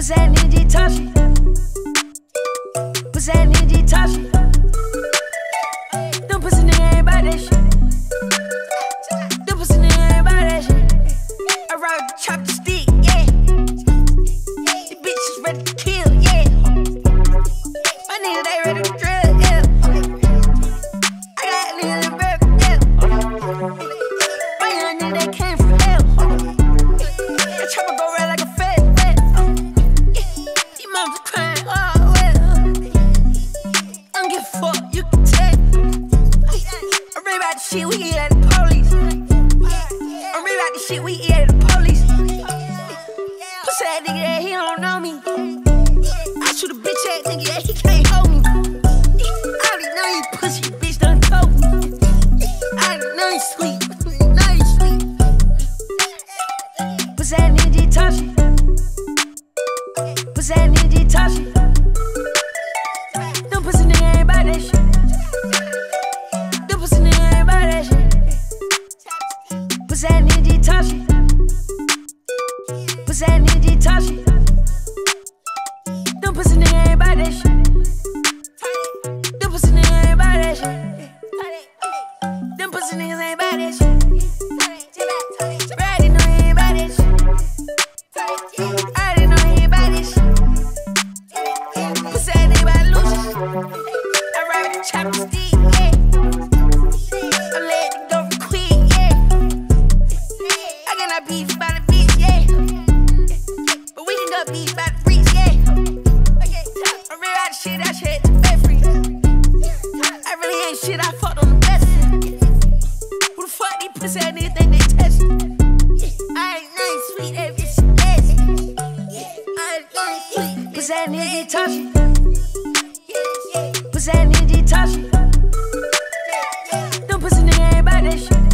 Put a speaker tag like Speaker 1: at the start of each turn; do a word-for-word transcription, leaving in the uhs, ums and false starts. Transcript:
Speaker 1: Pussy ass nigga Tashi. Pussy ass nigga Tashi. Them pussy nigga ain't about that shit. Them pussy nigga ain't about that shit. I ride with the chop the stick, yeah. The bitch is ready to kill, yeah. My niggas they ready to drill, yeah. I got niggas in back, yeah. My young nigga they came from hell. That chopper go red like a fat, fat. These moms are crying, oh well. I don't give a fuck, you can tell. I read about the shit we eat at the police. I read about the shit we eat at the police. Pussy that nigga that he don't know me. I shoot a bitch ass nigga that he can't hold me. I already know you pussy, bitch done told me. I already know you sweet, know you sweet. Pussy that nigga Tashi. Pussy that nigga Tashi. Them pussy nigga ain't about that shit. Them pussy nigga ain't about that shit. Pussy that nigga Tashi. Pussy that nigga Tashi. Them pussy nigga ain't about that shit. Them pussy nigga ain't about that shit. Them pussy niggas ain't about that shit. I already know he ain't about that shit. I already know he ain't about this shit. Pussy ass nigga about losers. I ride with the chopper stick, yeah. I let it go for quick, yeah. I cannot beef by the bitch, yeah. But we can go beef by the reach, yeah. I read out the shit, I shit to bed free. I really ain't shit, I fucked on the best. Who the fuck these pussy ass niggas think they test? I ain't nothing sweet, that bitch nasty. I ain't nothing sweet. Pussy ass nigga Tashi. Pussy ass nigga Tashi. Them pussy nigga ain't about that shit.